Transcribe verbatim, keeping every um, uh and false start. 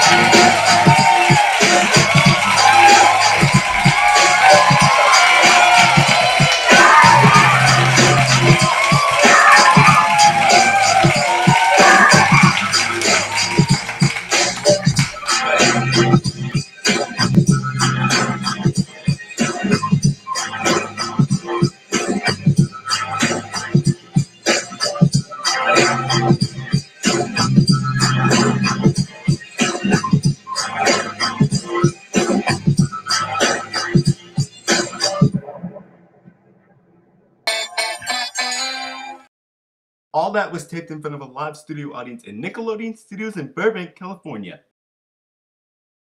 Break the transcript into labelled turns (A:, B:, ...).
A: All that was taped in front of a live studio audience in Nickelodeon Studios in Burbank, California.